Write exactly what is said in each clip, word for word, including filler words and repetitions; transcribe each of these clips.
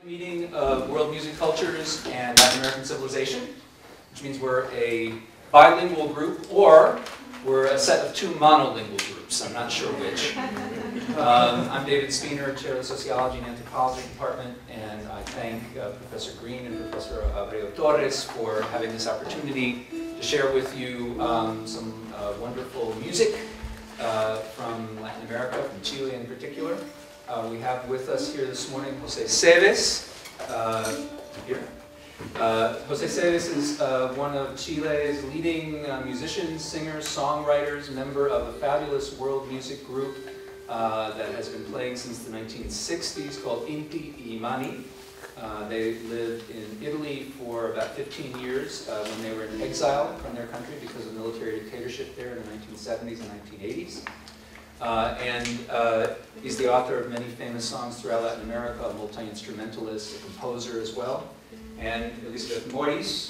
Meeting of World Music Cultures and Latin American Civilization, which means we're a bilingual group, or we're a set of two monolingual groups. I'm not sure which. Um, I'm David Speener, Chair of the Sociology and Anthropology Department, and I thank uh, Professor Green and Professor Abreu Torres for having this opportunity to share with you um, some uh, wonderful music uh, from Latin America, from Chile in particular. Uh, we have with us here this morning Jose Seves. Uh, here. Uh, Jose Seves is uh, one of Chile's leading uh, musicians, singers, songwriters, member of a fabulous world music group uh, that has been playing since the nineteen sixties called Inti y Mani. Uh, they lived in Italy for about fifteen years uh, when they were in exile from their country because of military dictatorship there in the nineteen seventies and nineteen eighties. Uh, and uh, he's the author of many famous songs throughout Latin America, a multi-instrumentalist, a composer as well. And Elizabeth Morris,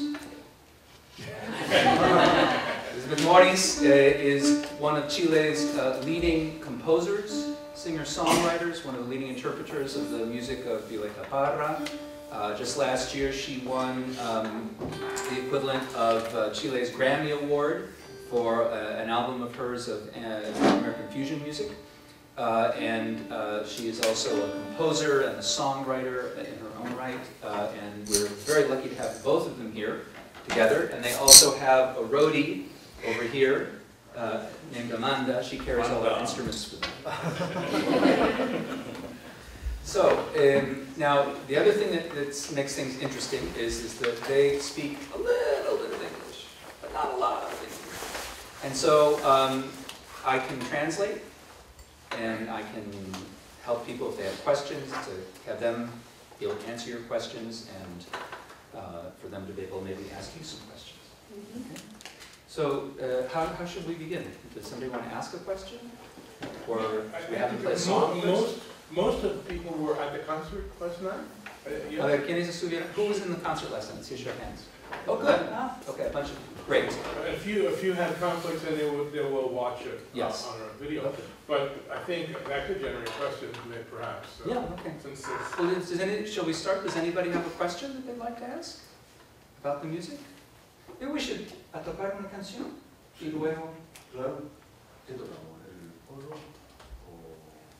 Elizabeth Morris uh, is one of Chile's uh, leading composers, singer-songwriters, one of the leading interpreters of the music of Violeta Parra. Uh, just last year she won um, the equivalent of uh, Chile's Grammy Award for uh, an album of hers of uh, American fusion music. Uh, and uh, she is also a composer and a songwriter in her own right. Uh, and we're very lucky to have both of them here together. And they also have a roadie over here uh, named Amanda. She carries all our instruments for them. So, um, now the other thing that that's, makes things interesting is, is that they speak a little bit of English, but not a lot of English. And so um, I can translate, and I can help people if they have questions, to have them be able to answer your questions, and uh, for them to be able to maybe ask you some questions. Mm-hmm. Okay. So uh, how, how should we begin? Does somebody want to ask a question? Or should we have them play a song first? Most, most of the people were at the concert last night. Uh, yeah. uh, ¿Quiénes estuvieron? Who was in the concert last night? Let's see, show your hands. Oh, good. Okay, a bunch of great. A few, a few had conflicts, and they will, they will watch it yes. uh, on our video. Okay. But I think that could generate questions, maybe perhaps. So, yeah. Okay. Since well, does any, shall we start? Does anybody have a question that they'd like to ask about the music? Maybe we should a tocar una canción y luego. Claro. ¿Te tocamos el polo o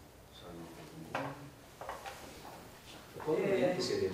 salud? Polo bien, sería.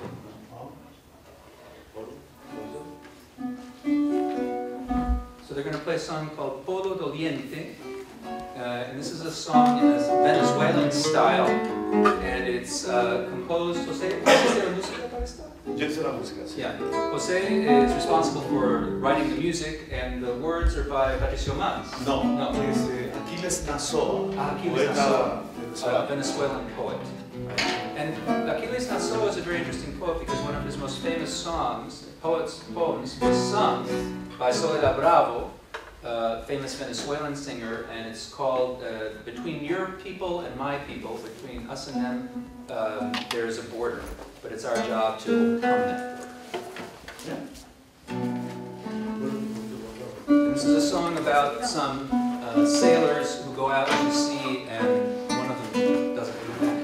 So they're going to play a song called Polo Doliente, uh, and this is a song in a Venezuelan style, and it's uh, composed. Jose, ¿hiciste la música para esta? Yo hice la música, sí. Yeah, Jose is responsible for writing the music, and the words are by Patricio Mas. No, no, es eh, Aquiles Nazoa, Aquiles Nazoa, a Venezuelan poet. And Aquiles Nazoa is a very interesting poet because one of his most famous songs, poets, poems, was sung by Soledad Bravo, a famous Venezuelan singer, and it's called uh, Between Your People and My People, between us and them, um, there is a border, but it's our job to overcome that border. And this is a song about some uh, sailors who go out to sea, and one of them doesn't come back.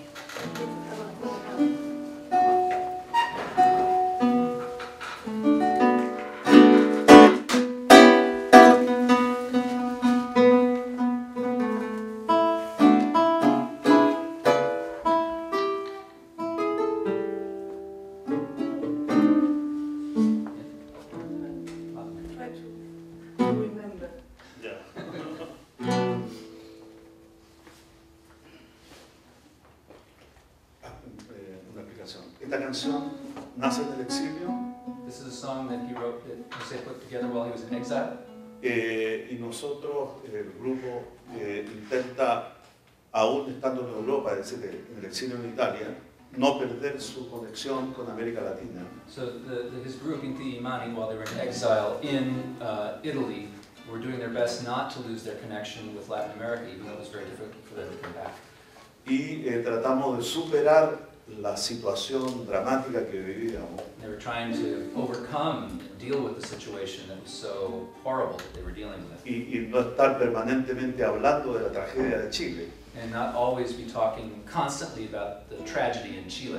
Esta canción nace en el exilio. This is a song that he wrote, that Jose put together while he was in exile. Eh, y nosotros, el grupo, eh, intenta, aún estando en Europa, es decir, en el exilio en Italia, no perder su conexión con América Latina. So the, the, his group, Inti y Mani, while they were in exile in uh, Italy, were doing their best not to lose their connection with Latin America, even though it was very difficult for them to come back. Y eh, tratamos de superar la situación dramática que vivíamos. They were trying to overcome and deal with the situation that was so horrible that they were dealing with. Y, y no estar permanentemente hablando de la tragedia de Chile. And not always be talking constantly about the tragedy in Chile.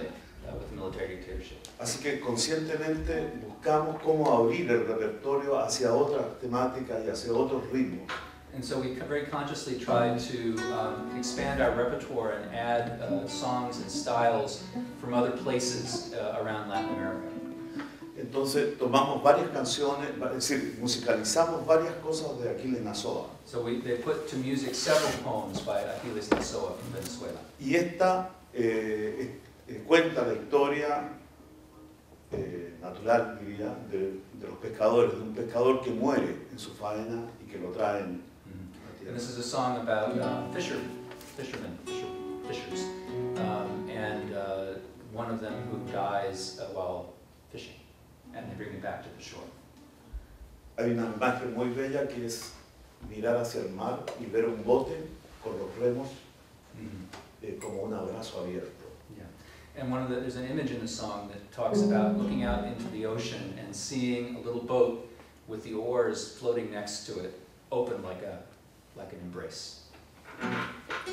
uh, with the military dictatorship. Así que conscientemente buscamos cómo abrir el repertorio hacia otras temáticas y hacia otros ritmos. And so we very consciously tried to um, expand our repertoire and add uh, songs and styles from other places uh, around Latin America. Entonces tomamos varias canciones, es decir, musicalizamos varias cosas de Aquiles Nazoa. So we, they put to music several poems by Aquiles Nazoa from Venezuela. Y esta eh, eh, cuenta la historia eh, natural, diría, de, de los pescadores, de un pescador que muere en su faena y que lo traen. Mm-hmm. And this is a song about uh, fisher, fishermen, fisher, fishers, um, and uh, one of them who dies uh, while fishing, and they bring him back to the shore. Hay una imagen muy bella que es mirar hacia el mar y ver un bote con los remos mm-hmm. eh, como un abrazo abierto. And one of the, there's an image in the song that talks about looking out into the ocean and seeing a little boat with the oars floating next to it, open like a like an embrace. I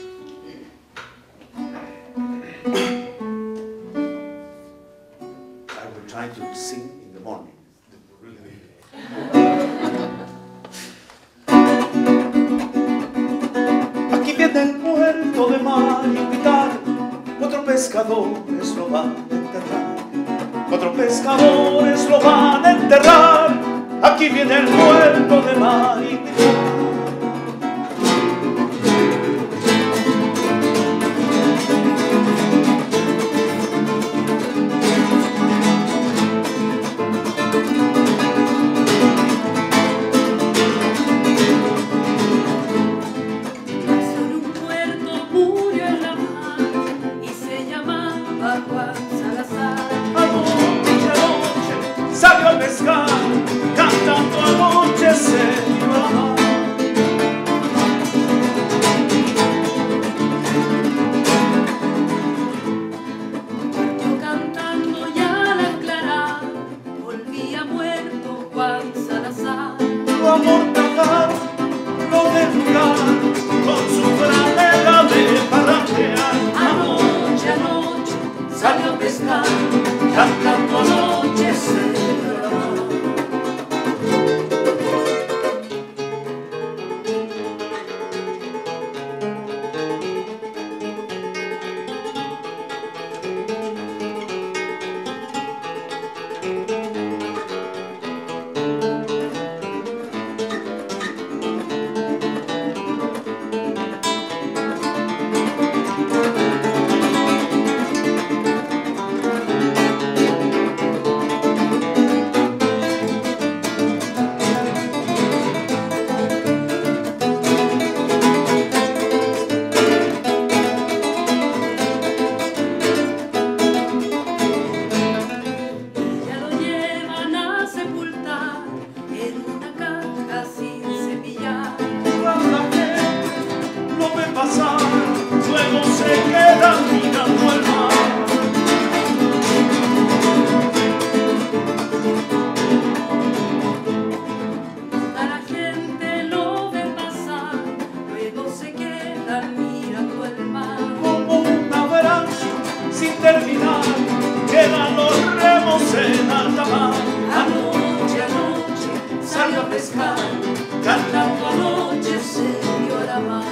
will try to sing in the morning. Aquí viene el puerto de mar invitar. Cuatro pescadores lo van a enterrar, cuatro pescadores lo van a enterrar, aquí viene el puerto de mar invitar. Cantando anochecer y bajar. Partió cantando y al aclarar volvía muerto Juan Salazar. Lo amortajaron, lo derrugaron con su franela de parrandear. Anoche, anoche salió a pescar, cantando anochecer y bajar. Cantando anochecer y hora más.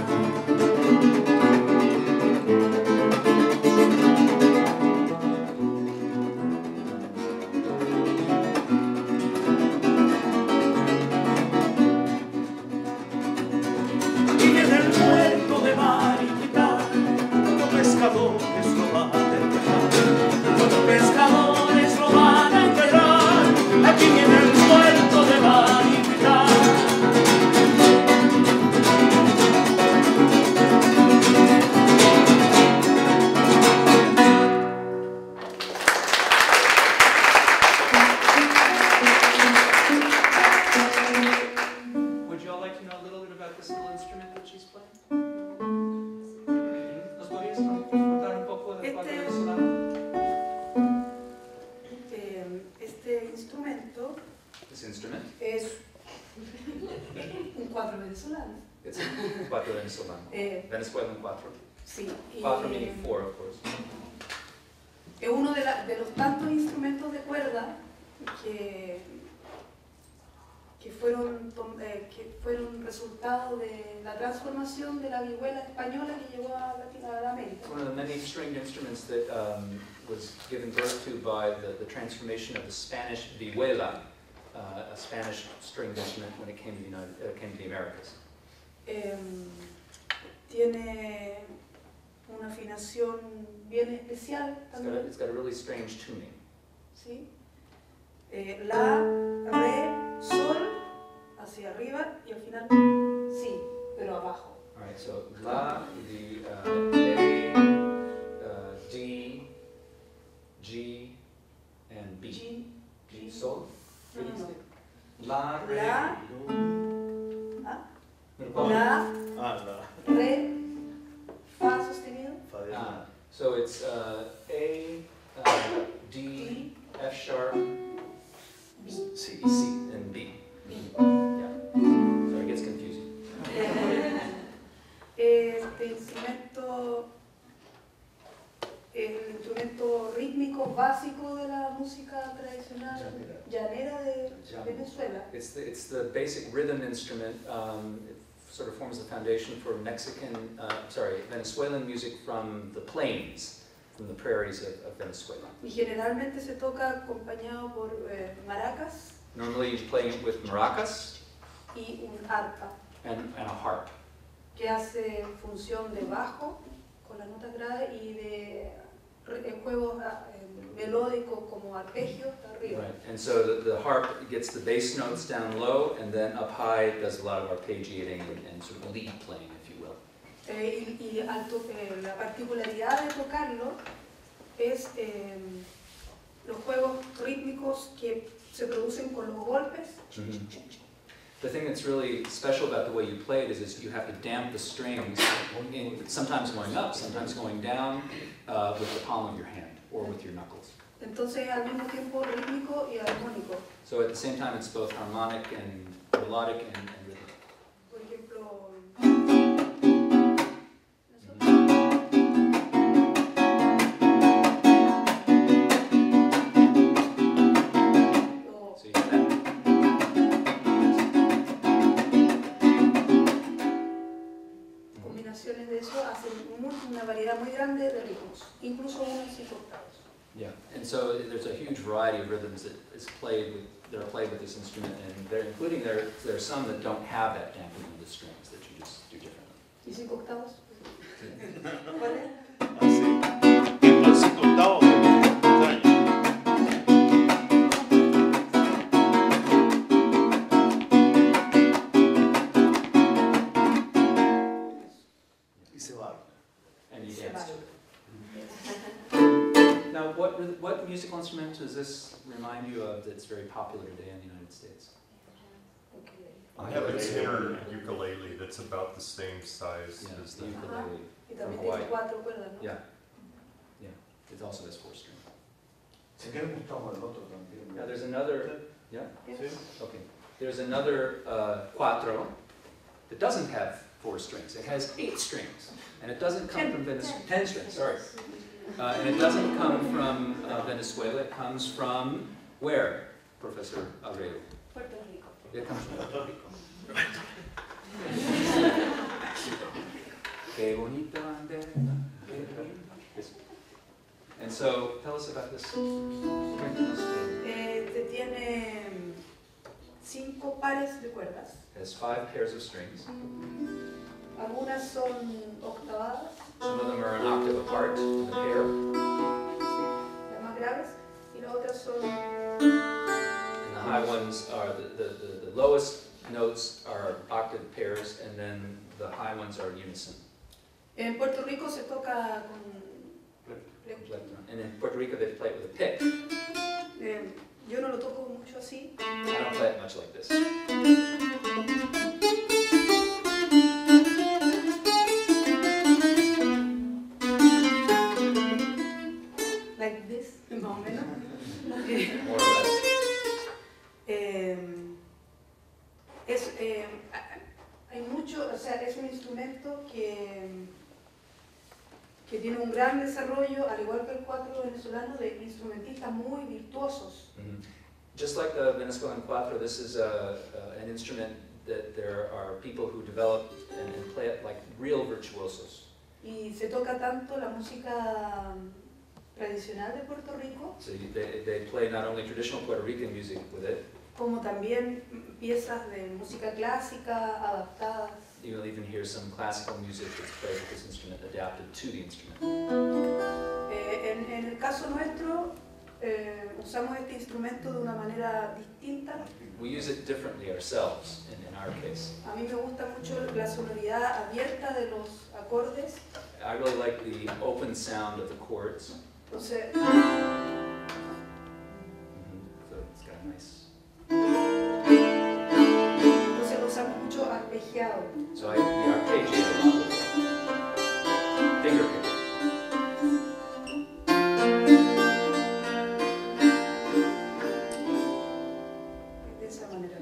Y viene el puerto de mar invitar, cuatro pescadores lo van a enterrar, cuatro pescadores lo van a enterrar, aquí viene el puerto de mar invitar. Would you all like to know a little bit about this little instrument that she's playing? ¿Nos podrías contar un poco del cuatro venezolano? Este instrumento This instrument? es un cuatro venezolano. It's a cuatro venezolano. Eh, Venezuelan cuatro. sí. y, Cuatro meaning four, of course. es uno de, la, de los tantos instrumentos de cuerda que, que, fueron, eh, que fueron resultado de la transformación de la vihuela española que llegó a Latinoamérica. One of the many stringed instruments that um, was given birth to by the, the transformation of the Spanish vihuela, uh, a Spanish stringed instrument when it came to the, United, uh, came to the Americas. Eh, tiene una afinación bien especial It's got, a, también, it's got a really strange tuning. ¿sí? Eh, la, re, sol, hacia arriba y al final sí, pero abajo. All right, so La, the uh, A, uh, D, G, and B. G, G, Sol. No, no, no. La, Re. La, Oh. la, Ah, la. re, fa sostenido, Fa diez. Ah, so it's uh, A, uh, D, D, F sharp, B. C, C, and B. B. Yeah. So it gets confusing. Este instrumento, el instrumento rítmico básico de la música tradicional llanera de Venezuela. It's the, it's the basic rhythm instrument. Um, it sort of forms the foundation for Mexican, uh, sorry, Venezuelan music from the plains, from the prairies of, of Venezuela. Y generalmente se toca acompañado por eh, maracas Normally you play it with maracas y un arpa, and, and a harp. que hace función de bajo con las notas graves y de eh, juegos eh, melódicos como arpegios arriba. Right. And so the, the harp gets the bass notes down low, and then up high it does a lot of arpeggiating and, and sort of lead playing, if you will. Eh, y y al to- eh, la particularidad de tocarlo es eh, los juegos rítmicos que se producen con los golpes. The thing that's really special about the way you play it is, is you have to damp the strings, in, sometimes going up, sometimes going down, uh, with the palm of your hand or with your knuckles. Entonces al mismo tiempo rítmico y armónico. So at the same time it's both harmonic and melodic and, and rhythmic. Por ejemplo, So you have that. combinaciones de eso hacen muy- una variedad muy grande de ritmos, incluso unos cinco octavos. Yeah, and so there's a huge variety of rhythms that is played with, that are played with this instrument, and they're including there there are some that don't have that dampening of the strings that you just do differently. ¿Y cinco octavos? ¿Cuál es? Así. Tiempo de cinco octavos. Extraño. Y se va. And you Se dance va. to it. Now, what rhyth- what musical instrument does this remind you of that's very popular today in the United States? I have a tenor ukulele that's about the same size Yeah, as the the. ukulele. Y también From Hawaii. tiene cuatro cuerdas, ¿no? Yeah, yeah. It also has four strings. Si quieren buscamos el otro también. Now, there's another. Yeah. Yes. Okay. There's another uh, cuatro that doesn't have four strings. It has eight strings, and it doesn't come Ten. from Venezuela. Ten. Ten strings. Sorry. Uh, and it doesn't come from uh, Venezuela. It comes from where, Professor Abreu? Puerto Rico. It comes from Puerto Rico. Qué bonita bandera. Yes. And so, tell us about this. Cuéntanos de- Este tiene cinco pares de cuerdas. It has five pairs of strings. Algunas son octavadas, Some of them are an octave apart in the pair, las más graves, y las otras son and the high ones are the, the, the, the lowest notes are octave pairs, and then the high ones are unison. En Puerto Rico se toca con... And in Puerto Rico they play it with a pick. eh, yo no lo toco mucho así. I don't play it much like this. Like this, más o menos. More or less. Eh, es, eh, hay mucho, o sea, es un instrumento que que tiene un gran desarrollo, al igual que el cuatro venezolano, de instrumentistas muy virtuosos. Mm-hmm. Just like the Venezuelan cuatro, this is a, uh, an instrument that there are people who develop and, and play it like real virtuosos. Y se toca tanto la música tradicional de Puerto Rico, So you, they, they play not only traditional Puerto Rican music with it, como también piezas de música clásica adaptadas. you'll even hear some classical music that's played with this instrument adapted to the instrument. Eh, en, en el caso nuestro, eh, usamos este instrumento de una manera distinta. We use it differently ourselves in, in our case. A mí me gusta mucho la sonoridad abierta de los acordes. I really like the open sound of the chords. Entonces, Mm-hmm. So it's got a nice. entonces lo usamos mucho arpegiado. So I, we arpeggiate a lot with it. Finger pick. De esa manera.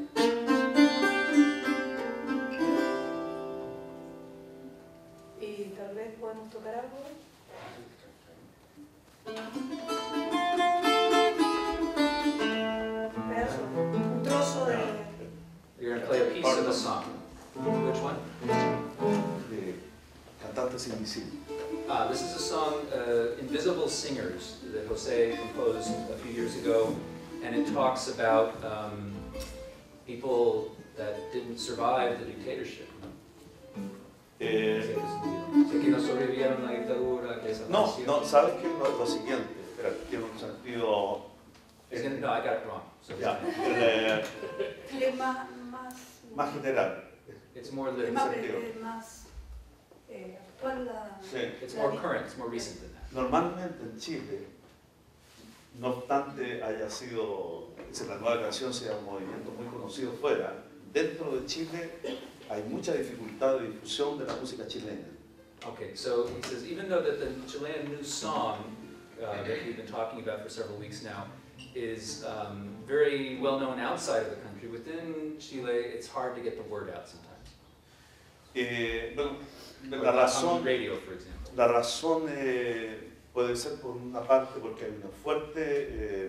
Y tal vez podemos tocar algo. Un pedazo, un trozo de... You're going to play a piece of the song. Which one? De Cantantes Invisibles. Uh, this is a song, uh, Invisible Singers, that Jose composed a few years ago, and it talks about um, people that didn't survive the dictatorship. Eh, Sé que no sobrevivieron la dictadura, que no, desapareció. no, sabes que lo, lo siguiente, espera, tiene un sentido. It's gonna- no, I got it wrong. So Ya, eh, Es más, más, más general. it's more es lit- más, sentido. es más eh, actual la... Sí. it's more current, it's more recent than that. Normalmente en Chile, no obstante haya sido, que la nueva canción sea un movimiento muy conocido fuera, dentro de Chile hay mucha dificultad de difusión de la música chilena. Okay, so he says, even though that the Chilean new song uh, that we've been talking about for several weeks now is um, very well known outside of the country, within Chile it's hard to get the word out sometimes. Eh, bueno, Or la on razón, radio, for example. la razón eh, puede ser por una parte porque hay una fuerte eh,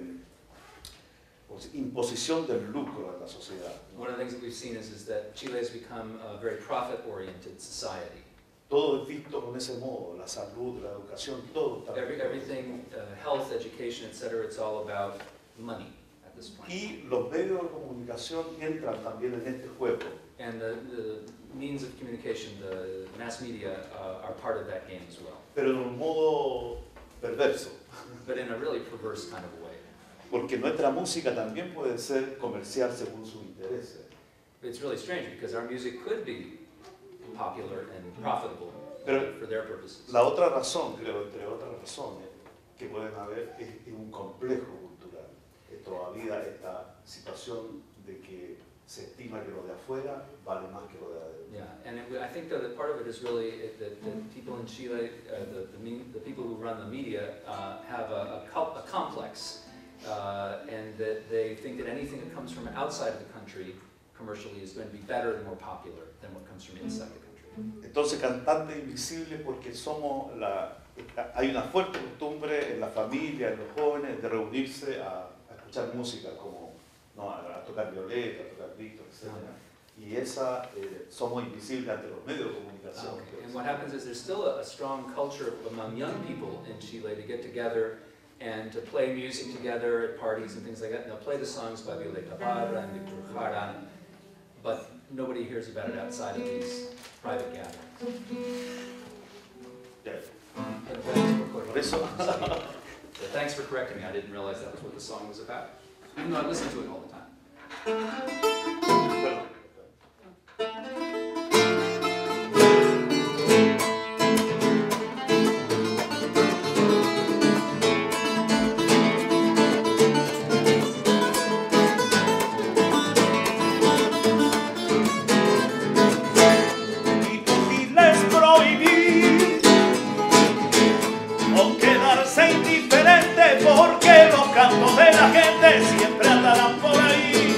pues, imposición del lucro en la sociedad. One of the things that we've seen is, is that Chile has become a very profit-oriented society. Todo es visto con ese modo, la salud, la educación, todo está Every, visto. everything, uh, health, education, et cetera, it's all about money at this point. Y los medios de comunicación entran también en este juego. And the, the means of communication, the mass media, uh, are part of that game as well. Pero en un modo perverso, But in a really perverse kind of way. porque nuestra música también puede ser comercial según sus intereses. It's really strange because our music could be popular and profitable Pero for their purposes. la otra razón, creo, entre otras razones que pueden haber, es, es un complejo cultural. Que todavía esta situación de que se estima que lo de afuera vale más que lo de adentro. Yeah, and it, I think though that part of it is really it, that, that people in Chile, uh, the, the, me- the people who run the media, uh, have a, a, co- a complex, uh, and that they think that anything that comes from outside of the country commercially is going to be better and more popular than what comes from inside the country. Entonces, cantante invisible porque somos la, hay una fuerte costumbre en la familia, en los jóvenes, de reunirse a, a escuchar música, como no, a, a tocar violeta, a tocar Víctor, etcétera. Y esa, eh, somos invisibles ante los medios de comunicación. Okay. And what happens is there's still a, a strong culture among young people in Chile to get together and to play music together at parties and things like that. And they'll play the songs by Violeta Parra and Victor Jara, but nobody hears about it outside of these private gatherings. Ya. But thanks for Por eso, correcting me. So thanks for correcting me. I didn't realize that was what the song was about. Even though I listen to it all the time. perdón. Imposible es prohibir o quedarse indiferente porque los cantos de la gente siempre andarán por ahí.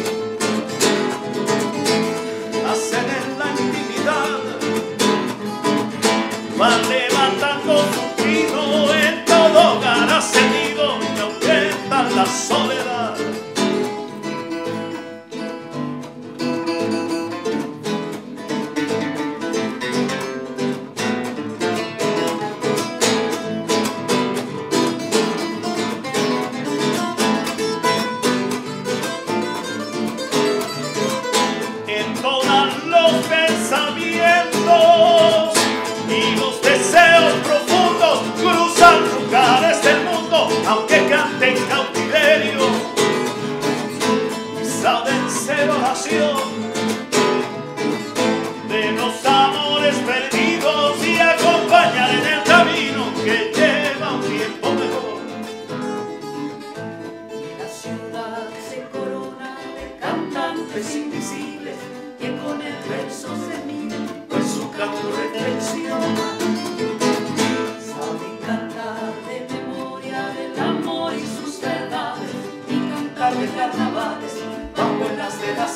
Nacen en la intimidad, van levantando sus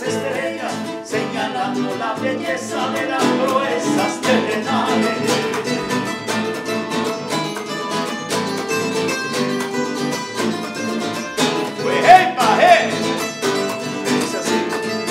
estrellas, señalando la belleza de las proezas terrenales. Pues hey, pa, hey. Dice así.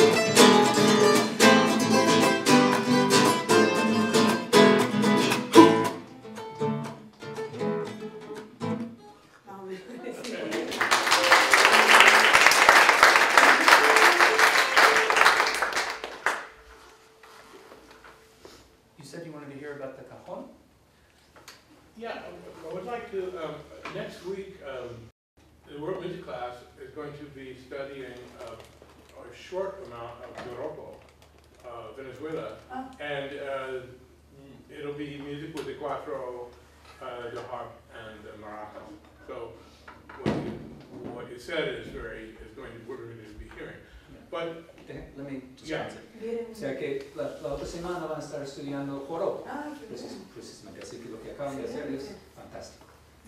You said you wanted to hear about the cajon? Yeah, I would like to, um, next week, um, the world music class is going to be studying uh, a short amount of Joropo, uh, Venezuela, Ah. and uh, it'll be music with the cuatro, uh, the harp, and the maracas. So what you, what you said is very, is going to, we're going to be hearing. But Deje- Let me just Yeah. answer. Vienen- O sea que la, la otra semana van a estar estudiando joropo. Ah, qué Precis- bien. Precisamente, así que lo que acaban de hacer es fantástico.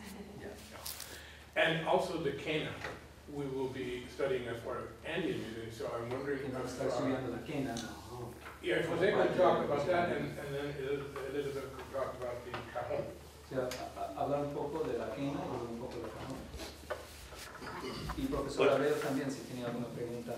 And also the quena, we will be studying as part of Andean music, so I'm wondering Que van a if, estar uh, estudiando la quena. yeah, if Jose could talk about that, and, and then Eliz- Elizabeth could talk about the cajon. O sea, a- a- hablar un poco de la quena y un poco de la cajón. Y profesor Abreu también, si tenía alguna pregunta.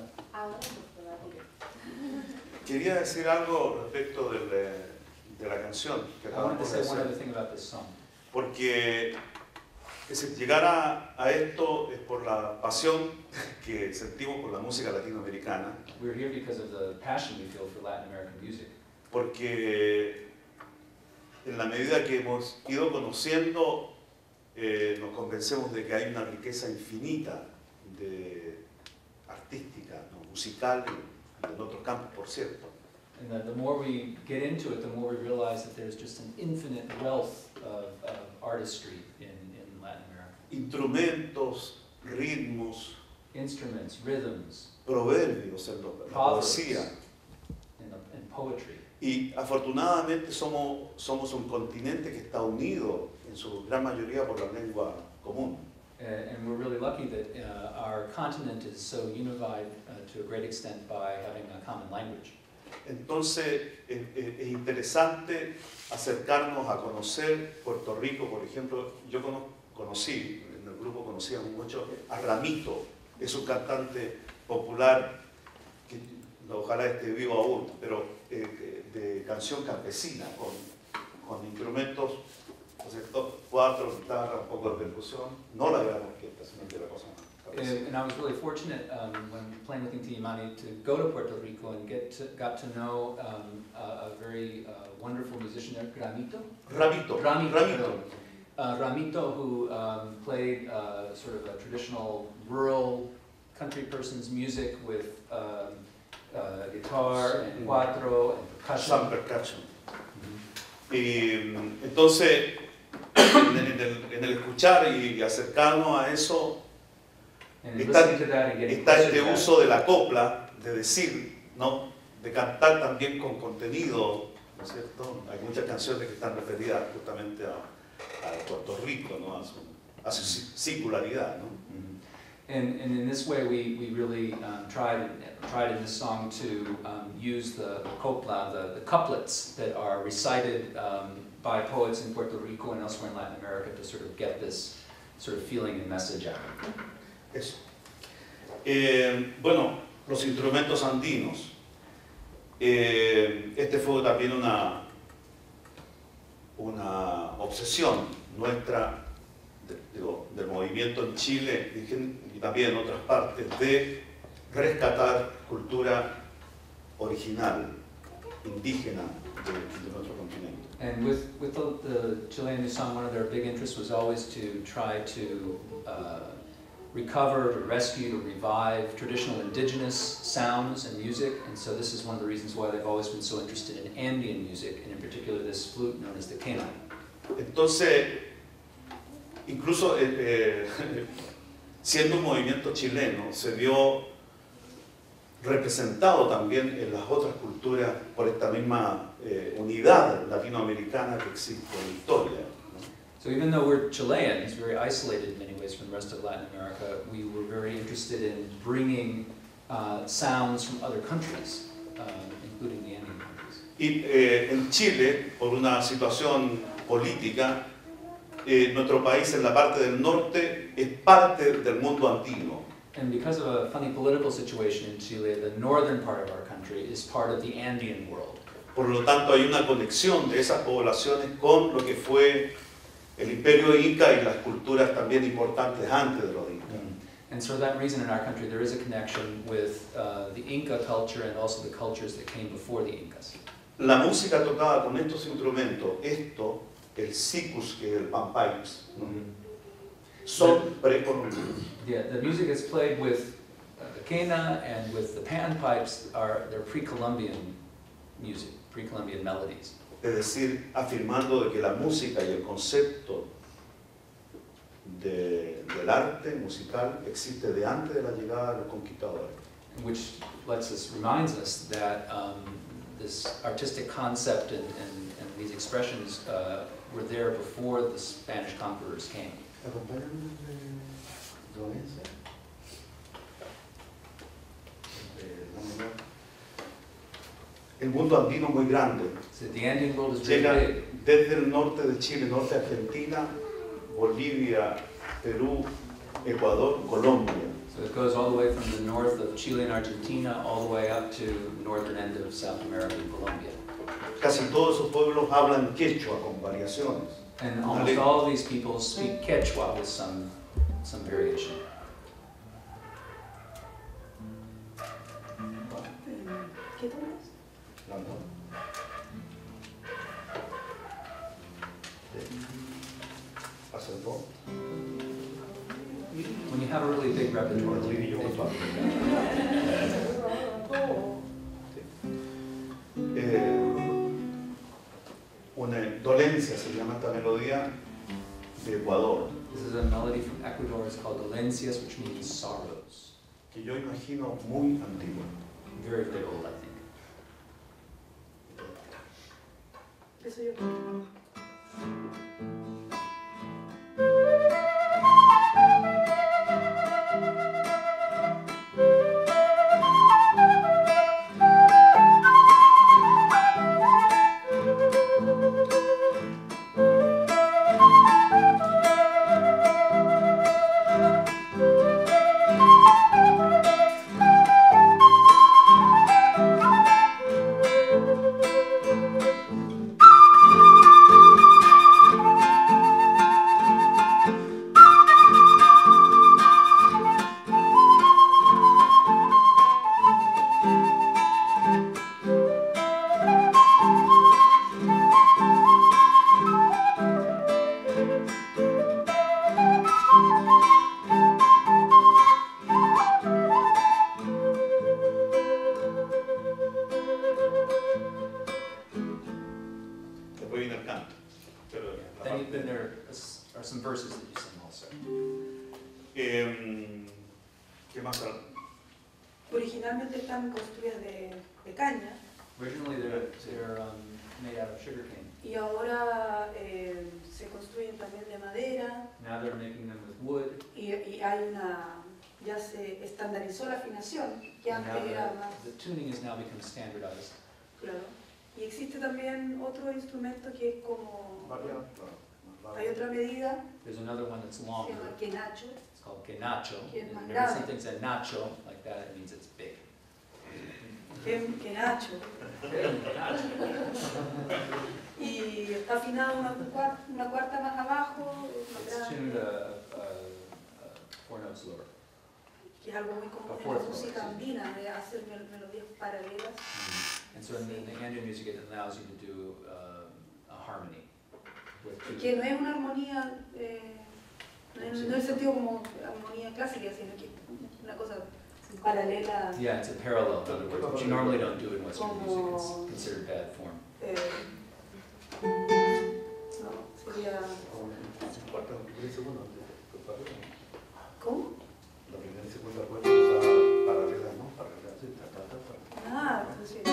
Quería decir algo respecto del, eh, de la canción que I wanted to acabamos say de one other hacer. thing about this song. Porque que se llegara a esto es por la pasión que sentimos por la música latinoamericana, We're here because of the passion we feel for Latin American music. porque en la medida que hemos ido conociendo, eh, nos convencemos de que hay una riqueza infinita de artística, ¿no? Musical y en otros campos, por cierto. And the, the more we get into it, the more we realize that there's just an infinite wealth of, of artistry in, in Latin America. Instrumentos, ritmos, Instruments, rhythms, proverbios en lo- la Proverbs. poesía. and, the, and poetry. Y afortunadamente somos, somos un continente que está unido en su gran mayoría por la lengua común. Uh, and we're really lucky that uh, our continent is so unified uh, to a great extent by having a common language. Entonces es, es- es interesante acercarnos a conocer Puerto Rico, por ejemplo. Yo cono- conocí, en el grupo conocíamos mucho a Ramito, es un cantante popular que ojalá esté vivo aún, pero eh, de canción campesina, con, con instrumentos, ¿no es cierto? Cuatro, guitarra, un poco de percusión, no la gran orquesta, sino que la cosa más And, campesina. and I was really fortunate um, when playing with Inti Imani to go to Puerto Rico and get to, got to know um, a, a very uh, wonderful musician there, Ramito. Ramito, Ramito, Ramito. Uh, Ramito, who um, played uh, sort of a traditional rural country person's music with um, uh, guitar and cuatro and percussion. Sun percussion. Y entonces, en el, en el escuchar y acercarnos a eso, And in está, listening to that and getting está closer este to that, uso de la copla, de decir, ¿no? De cantar también con contenido, ¿no es cierto? Hay muchas canciones que están referidas justamente a, a Puerto Rico, ¿no? A su, a su si- singularidad, ¿no? Mhm. And, and in this way, we, we really um, tried, tried in this song to um, use the, the copla, the, the couplets that are recited um, by poets in Puerto Rico and elsewhere in Latin America to sort of get this sort of feeling and message out. Eso. Eh, bueno, los instrumentos andinos. Eh, este fue también una, una obsesión nuestra, de- digo, del movimiento en Chile y gen- y también en otras partes, de rescatar cultura original, indígena de, de nuestro continente. And with, with the, the Chilean New Song, one of their big interests was always to try to uh, recover, to rescue, to revive traditional indigenous sounds and music. And so this is one of the reasons why they've always been so interested in Andean music, and in particular this flute known as the quena. Entonces, incluso eh, eh, siendo un movimiento chileno, se vio representado también en las otras culturas por esta misma eh, unidad latinoamericana que existe en la historia, ¿no? So even though we're Chileans, very isolated in many ways from the rest of Latin America, we were very interested in bringing uh, sounds from other countries, uh, including the Andean countries. Y eh, en Chile, por una situación política, eh, nuestro país en la parte del norte es parte del mundo andino. And because of a funny political situation in Chile, the northern part of our country is part of the Andean world. Por lo tanto, hay una conexión de esas poblaciones con lo que fue el imperio inca y las culturas también importantes antes de los incas. And so for that reason in our country there is a connection with uh, the Inca culture and also the cultures that came before the Incas. La música tocada con estos instrumentos, esto, el sikus, que es el panpipes, ¿no? Son precolombinos. Yeah, the music is played with uh, the quena and with the panpipes are they're pre-Columbian music, pre-Columbian melodies. Es decir, afirmando de que la música y el concepto de, del arte musical existe de antes de la llegada de los conquistadores. Which lets us, reminds us that um, this artistic concept and, and, and these expressions uh, were there before the Spanish conquerors came. El mundo andino es muy grande. So the Andean world is very Llega big. desde el norte de Chile, norte de Argentina, Bolivia, Perú, Ecuador, Colombia. So it goes all the way from the north of Chile and Argentina all the way up to the northern end of South America and Colombia. Casi todos esos pueblos hablan quechua con variaciones. And almost all of these people speak Quechua with some, some variation. ¿Qué tomas? When you have a really big repertoire, they, they talk. Eh, una dolencia se llama esta melodía de Ecuador, This is a melody from Ecuador. It's called Dolencias, which means sorrows. que yo imagino muy antigua. Very, very old, I think. Eso yo. Después viene el canto. Pero la Then, parte- then there are some verses that you sing also. Em, ¿Qué más? Originalmente están construidas de, de caña Originally, they're, they're um, made out of sugarcane. y ahora eh, se construyen también de madera Now they're making them with wood. y, y hay una, ya se estandarizó la afinación, que And now antes era más the, the tuning has now become standardized. claro. Y existe también otro instrumento que es como, hay otra medida, There's another one that's se longer. llama quenacho, It's called quenacho. Que es And más whenever grave. something's a nacho, like that, it means it's big. que- quenacho, y está afinado una, cuar- una cuarta más abajo, más It's tuned grande, uh, uh, uh, four notes lower. que es algo muy común en fourth la note, música sí. andina, de hacer mel- melodías paralelas. And so in the, in the Andean music, it allows you to do uh, a harmony with two. Que no es una armonía, eh, no en no en el sentido como armonía clásica, sino que es una cosa paralela. Yeah, it's a parallel, in other words, which you normally don't do in Western music. It's Como- considered bad form. Eh, no, sería. ¿Cómo? La primera y segunda cuerda está paralela, ¿no? Paralela, sí, ta, ta, ta, ta. Ah, entonces.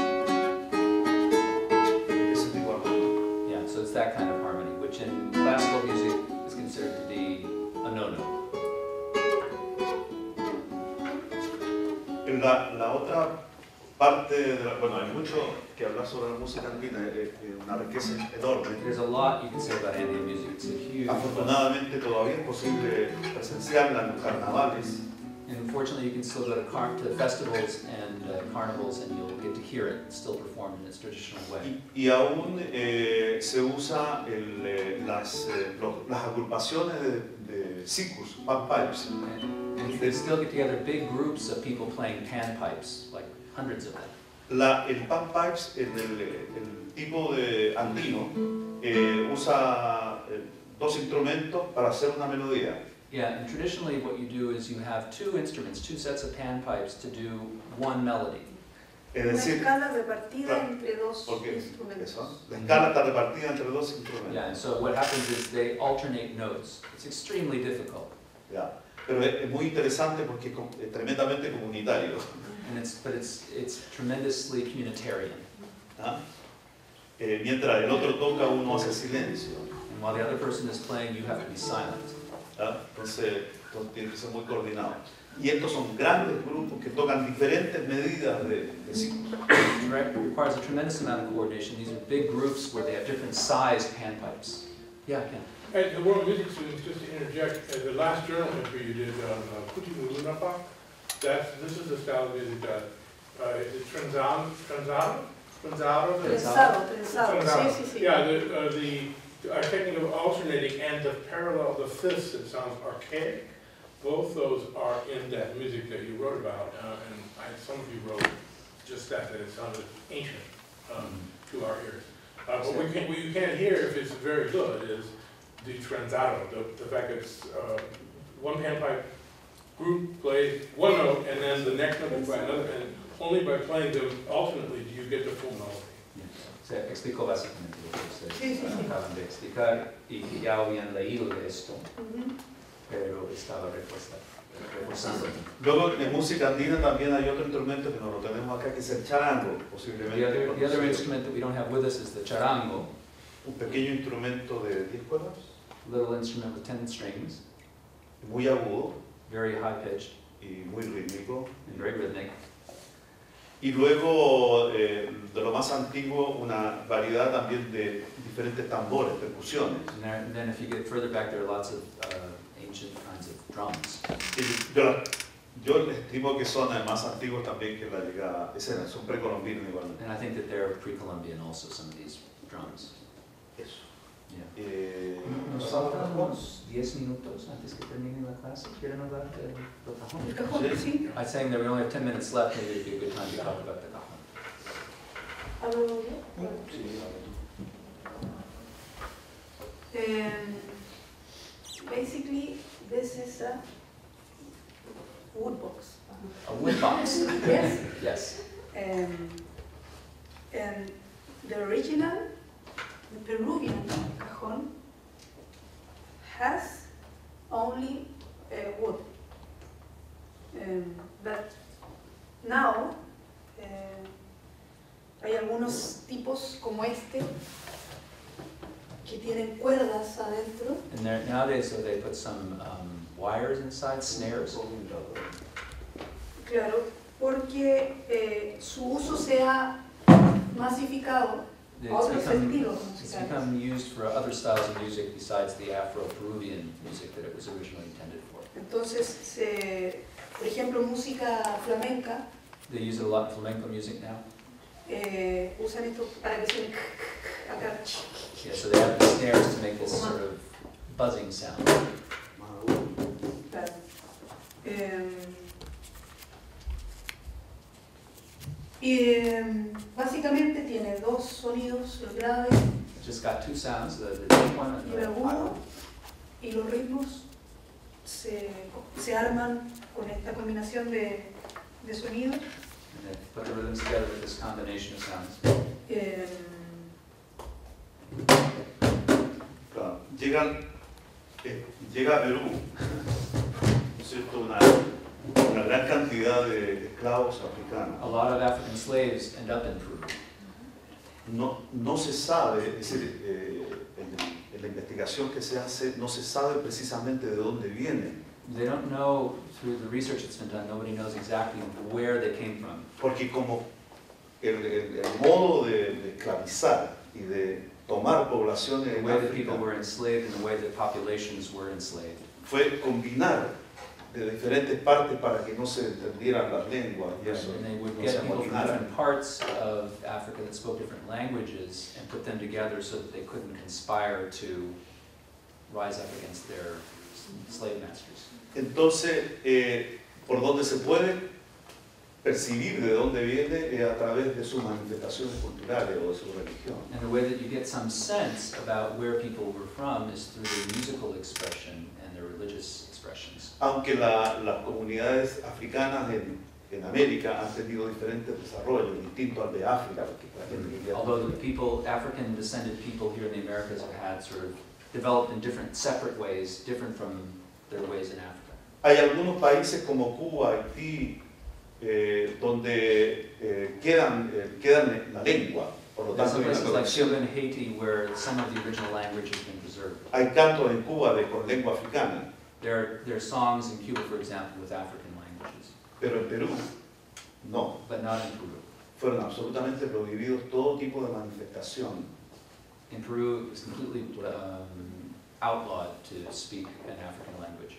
Ese tipo de armonía. Yeah, so it's that kind of harmony, which in classical music is considered to be a no-no. El La, la otra parte, de la, bueno, hay mucho que hablar sobre la música andina, es una riqueza enorme. There's a lot you can say about Andean music. It's a huge. Afortunadamente todavía es posible presenciarla en los carnavales. And unfortunately, you can still go to, car to festivals and uh, carnivals, and you'll get to hear it still performed in its traditional way. Y, y aún eh, se usa el, eh, las, eh, los, las agrupaciones de, de sikus, panpipes. And, and they still get together big groups of people playing panpipes, like hundreds of them. La, el panpipes, el, el, el tipo de andino, eh, usa eh, dos instrumentos para hacer una melodía. Yeah, and traditionally what you do is you have two instruments, two sets of panpipes to do one melody. Es Una decir, escala repartida claro, entre dos porque instrumentos. eso, la escala está repartida entre dos instrumentos. Yeah, and so what happens is they alternate notes. It's extremely difficult. Ya. Pero es, es muy interesante porque es, com- es tremendamente comunitario. And it's, but it's, it's tremendously communitarian. ¿Ah? Eh, mientras el otro toca, uno hace silencio. And while the other person is playing, you have to be silent. ¿Ah? Entonces, entonces tiene que ser muy coordinado. Y estos son grandes grupos que tocan diferentes medidas de, de ciclos. It re- requires a tremendous amount of coordination. These are big groups where they have different sized panpipes. Yeah, Ken. And the World Music Students, just to interject, uh, the last journal entry you did on uh, Kuti Mulunapa, that's, this is the style of music that, uh, is it Trenzano, Trenzano? Trenzano? Trenzado, trenzado, sí, sí, sí. Yeah, the, uh, the uh, technique of alternating and the parallel, the fifths, it sounds archaic. Both those are in that music that you wrote about, uh, and I, some of you wrote just that, that it sounded ancient um, to our ears. Uh, but we can, what you can't hear if it's very good is the trenzado, the, the fact that it's uh, one panpipe group plays one note and then the next note is by another, and only by playing them alternately do you get the full melody. Se explicó básicamente lo que ustedes Sí, sí, sí. acaban de explicar y ya habían leído de esto, Ujú. pero estaba refuerza- reforzando. Luego, en música andina también hay otro instrumento que no lo tenemos acá, que es el charango, The posiblemente. other, the other conocido. instrument that we don't have with us is the charango, Un pequeño instrumento de diez cuerdas, little instrument with ten strings, muy agudo very high pitched y muy rítmico. and very rhythmic. Y luego, eh, de lo más antiguo, una variedad también de diferentes tambores, percusiones. And, there, and then if you get further back, there are lots of uh, ancient kinds of drums. Y yo, yo estimo que son eh, más antiguos también que la llegada, esas son precolombinos igualmente. And I think that they're pre-Columbian also, some of these drums. Eso. Yeah. Eh, Nos faltan unos diez minutos antes que termine la clase. ¿Quieren hablar del El cajón? cajón, sí. I'm saying that we only have ten minutes left, maybe it'd be a good time to talk about the cajón. ¿Hablo yo? Um, basically, this is a wood box. A wood box. Yes. Yes. Um, and the original, the Peruvian cajon, has only uh, wood. Um, but now, uh, hay algunos tipos como este que tienen cuerdas adentro. And there, nowadays, so they put some um, wires inside, snares. Claro, porque eh, su uso se ha masificado a It's otros become, estilos it's musicales. become used for other styles of music besides the Afro-Peruvian music that it was originally intended for. Entonces, se, por ejemplo, música flamenca, They use it a lot in flamenco music now. eh, usan esto para que suene acá. Yeah, so they have the snares to make this sort of buzzing sound. Claro. Em, y em, básicamente tiene dos sonidos, el grave It's just got two sounds, the, the deep one and y el the high agudo, one. y los ritmos se, se arman con esta combinación de, de sonidos. And they put the rhythms together with this combination of sounds. Em, Claro, llegan, eh, llega a Perú, ¿no es cierto?, una, una gran cantidad de esclavos africanos. A lot of African slaves end up in Peru. No, no se sabe, es decir, eh, en, en la investigación que se hace, no se sabe precisamente de dónde vienen They don't know, through the research that's been done, nobody knows exactly where they came from. Porque como el, el, el modo de, de esclavizar y de tomar poblaciones The en way that people África were enslaved and the way that populations were enslaved. fue combinar de diferentes partes para que no se entendieran las lenguas y eso, And they would no get se people from amotinaran. different parts of Africa that spoke different languages and put them together so that they couldn't conspire to rise up against their slave masters. Entonces, eh, por donde se puede percibir de dónde viene es a través de sus manifestaciones culturales o de su religión. And the way that you get some sense about where people were from is through their musical expression and their religious expressions. Aunque la, las comunidades africanas en, en América han tenido diferentes desarrollos, distintos al de África. Porque la gente que queda- Although the people, African descended people here in the Americas have had sort of developed in different separate ways, different from their ways in Africa. Hay algunos países como Cuba, Haití, eh, donde eh, quedan, eh, quedan en la lengua, por lo There's tanto some hay una places like conexión. Cuba and Haiti where some of the original language has been preserved. Hay cantos en Cuba de, con lengua africana, There are, there are songs in Cuba, for example, with African languages, pero en Perú no. but not in Peru. Fueron absolutamente prohibidos todo tipo de manifestación. In Peru, it was completely um, outlawed to speak an African language.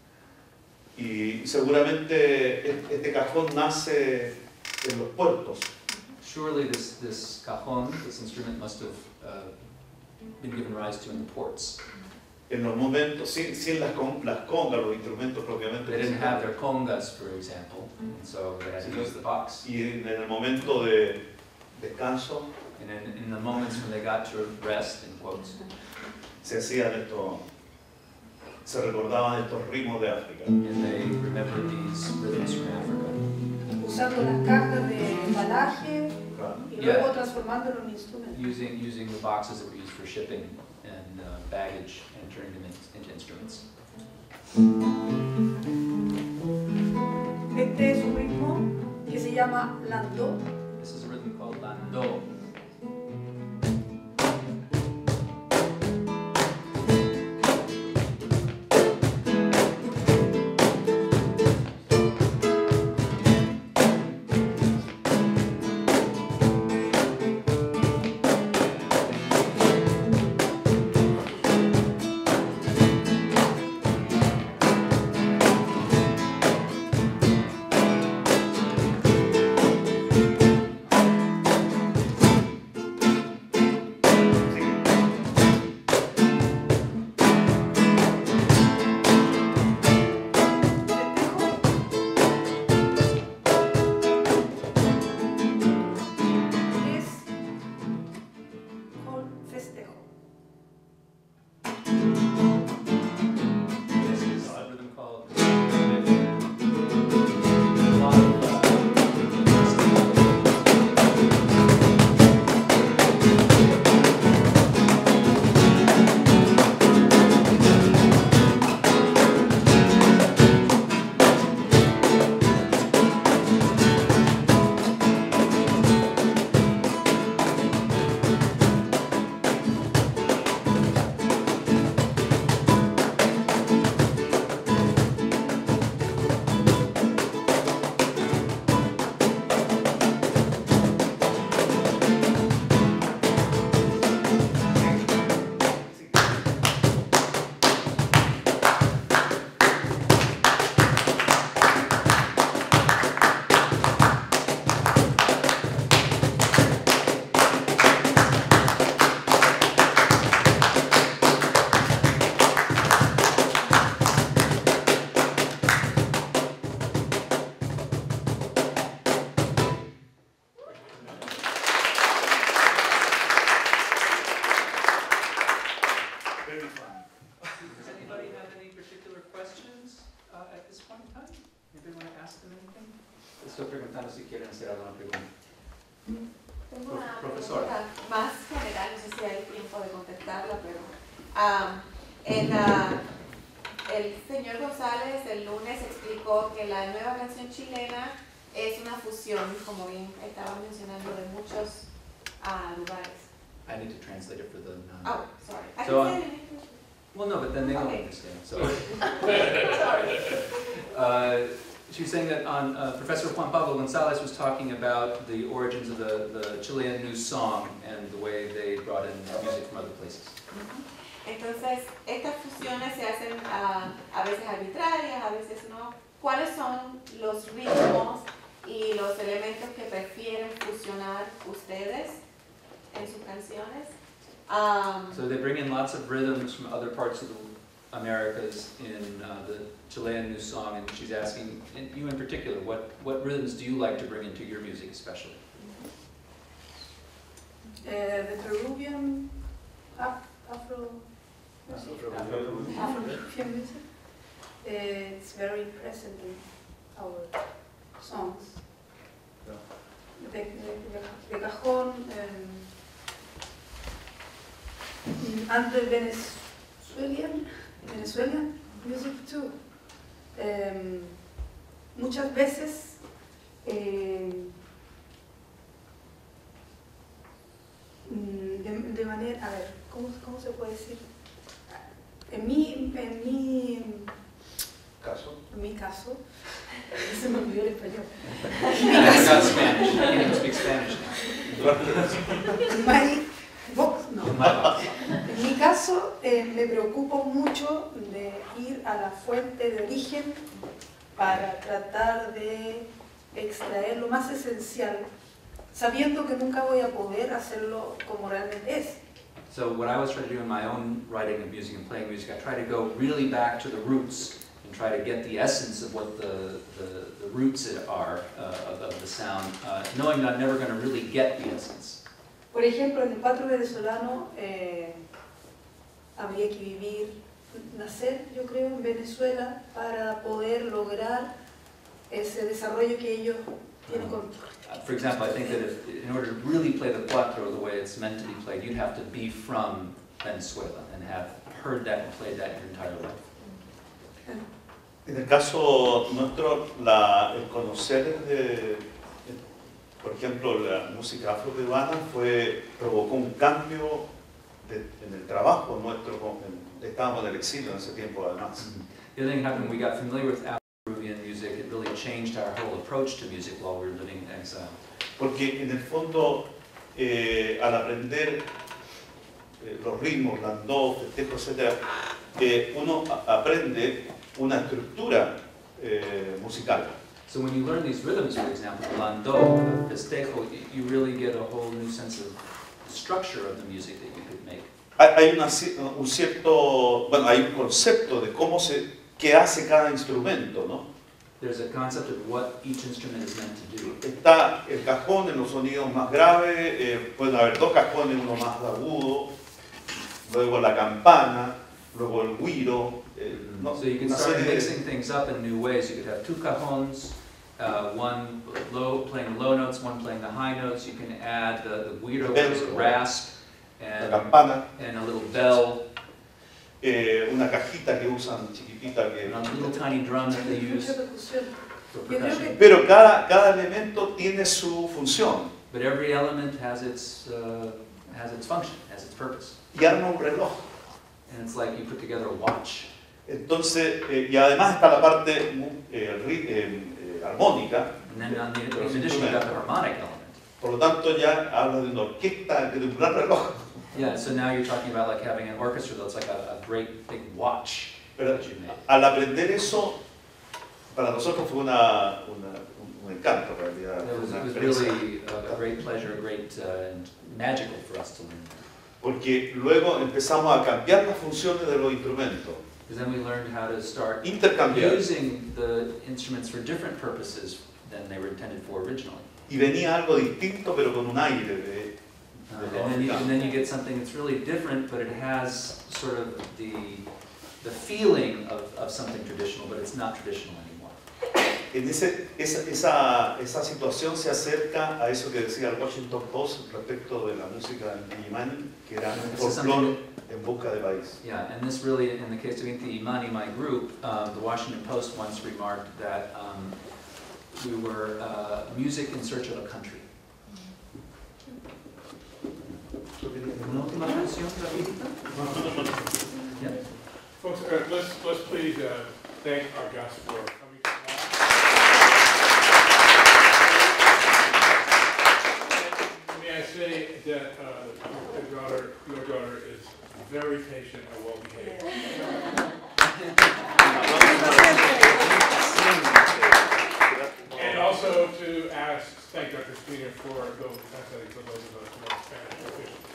Y seguramente este cajón nace en los puertos. Surely this, this cajon, this instrument, must have uh, been given rise to in the ports. En los momentos, sin, sin las, con, las congas, los instrumentos propiamente They didn't have musicales. their congas, for example, and so they had to use the box. Y en, en el momento de descanso And in, in the moments when they got to rest, in quotes, se hacían estos, se recordaban estos ritmos de África. and they remembered these rhythms from Africa. Usando las cajas de embalaje Claro. y Yeah. luego transformándolo en instrumento. Using, using the boxes that were used for shipping and uh, baggage and turning them in, into instruments. Este es un ritmo que se llama landó. This is a rhythm called lando. Es con festejo. This is a rhythm called. A lot of, uh, Very fun. Does anybody have any particular questions uh, at this point in time? Anybody want to ask them anything? Estoy preguntando si quieren hacer alguna pregunta. Tengo una Profesora. pregunta más general, no sé si hay tiempo de contestarla, pero ah, en, ah, el señor González el lunes explicó que la nueva canción chilena es una fusión, como bien estaba mencionando, de muchos ah, lugares. I need to translate it for the non. Oh, sorry. I So, can say it in English. Well, no, but then they don't Okay. understand, so. uh, she was saying that on, uh, Professor Juan Pablo Gonzalez was talking about the origins of the, the Chilean new song and the way they brought in music from other places. Entonces, estas fusiones se hacen uh, a veces arbitrarias, a veces no. ¿Cuáles son los ritmos y los elementos que prefieren fusionar ustedes en sus canciones? Um, So they bring in lots of rhythms from other parts of the Americas in uh, the Chilean new song, and she's asking, and you in particular, what, what rhythms do you like to bring into your music especially? Uh, the Peruvian Af Afro music, Afro music, uh, it's very present in our songs. De, de, de, de cajón, um, and the Venezuelan, Venezuelan music too. Um, muchas veces eh, de, de manera, a ver, ¿cómo, cómo se puede decir? En mi, en mi ¿Caso? En mi caso, se me olvidó el español. I forgot Spanish. I can't even speak Spanish now. My box, no. In my box. En mi caso, eh, me preocupo mucho de ir a la fuente de origen para tratar de extraer lo más esencial, sabiendo que nunca voy a poder hacerlo como realmente es. So what I was trying to do in my own writing of music and playing music, I try to go really back to the roots and try to get the essence of what the, the, the roots are uh, of, of the sound, uh, knowing that I'm never going to really get the essence. Por ejemplo, en el cuatro venezolano eh, habría que vivir, nacer, yo creo, en Venezuela para poder lograr ese desarrollo que ellos tienen con... Uh, for example, I think that if, in order to really play the cuatro the way it's meant to be played, you'd have to be from Venezuela and have heard that and played that your entire life. En el caso nuestro, la, el conocer de, por ejemplo, la música afroperuana fue, provocó un cambio de, en el trabajo nuestro, con, en, estábamos en el exilio en ese tiempo además. The other thing happened when we got familiar with Afro-Peruvian music, it really changed our whole approach to music while we were living in exile. Porque en el fondo, eh, al aprender eh, los ritmos, landó, festejos, etcétera, eh, uno a aprende una estructura eh, musical. So when you learn these rhythms, for example, lando, festejo, you really get a whole new sense of structure of the music that you could make. Hay una, un cierto, bueno, hay un concepto de cómo se, qué hace cada instrumento, ¿no? There's a concept of what each instrument is meant to do. Está el cajón en los sonidos más graves, eh, pueden haber dos cajones, uno más agudo, luego la campana, luego el güiro. Eh, no, So you can una start serie de- mixing things up in new ways. You could have two cajones, uh, one low playing the low notes, one playing the high notes. You can add the, the güiro, which is a rasp, la and, campana, and a little bell, eh, una cajita que usan chiquitita que... and a little tiny drum that they use Mucha percusión. for Yo creo percussion. que Pero cada, cada elemento tiene su función But every element has its, uh, has its function, has its purpose. y arma un reloj. And it's like you put together a watch. Entonces, eh, y además está la parte mu- eh, ri- eh, eh, armónica, And then on the, in addition, you've got the harmonic element. por lo tanto ya habla de una orquesta, de un gran reloj. Yeah, so now you're talking about like having an orchestra that's like a, a great big watch Pero that you made. al aprender eso, para nosotros fue una, una- un, un encanto en realidad. It was, una it was experiencia. really a, a great pleasure, a great uh, and magical for us to learn. Porque luego empezamos a cambiar las funciones de los instrumentos, Because then we learned how to start intercambiar. using the instruments for different purposes than they were intended for originally. Y venía algo distinto, pero con un aire de... Uh, and, then you, and then you get something that's really different, but it has sort of the, the feeling of, of something traditional, but it's not traditional anymore. En ese, esa, esa, esa situación se acerca a eso que decía el Washington Post respecto de la música en Illimani, que era un This is folclore en busca de país. Yeah, and this really, in the case of Inti Imani, my group, um, the Washington Post once remarked that um, we were uh, music in search of a country. ¿Una última canción, rapidita? Yeah. Folks, uh, let's, let's please uh, thank our guests for coming tonight. May I say that uh, your daughter, your daughter is very patient and well behaved. And also to ask, thank Doctor Spina for those translating for those of us who are Spanish proficient.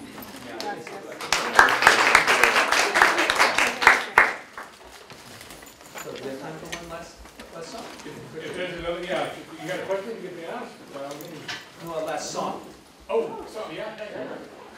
So do we have time for one last, last song? If, if there's another, yeah, if you got a question, you can ask, by all means. No, a last song. Oh, so, yeah, hey, hey.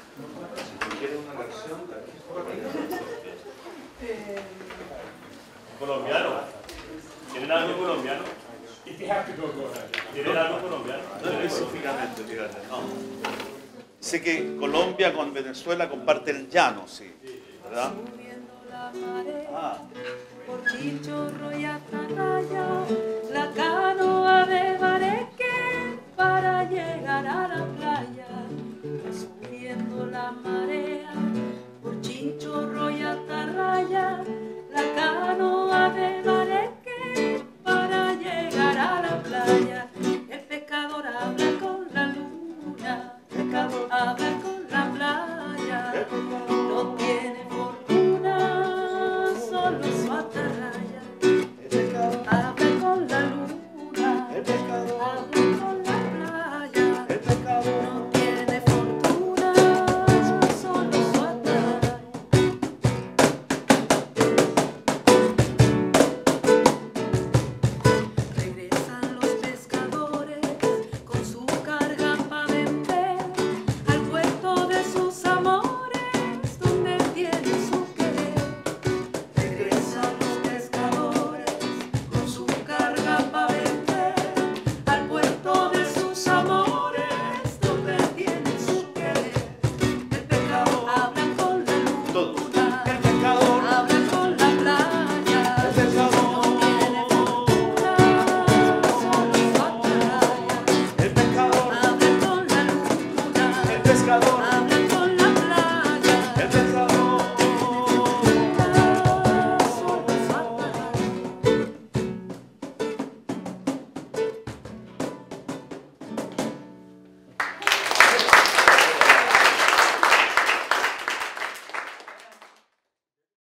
Eh, Colombiano. ¿Tienen algo colombiano? If you have to go, go ahead. ¿Tienen algo colombiano? No específicamente, fíjate, no. Sé que Colombia con Venezuela comparten el llano, sí, ¿verdad? Subiendo la marea, Ah, por Chichorro y Atarraya, la canoa de Bareque para llegar a la playa. Subiendo la marea, por Chichorro y Atarraya, la canoa de Bareque para llegar a la playa. El pescador habla con la luna, el pescador habla con la playa. No tiene fortuna, solo su atarraya.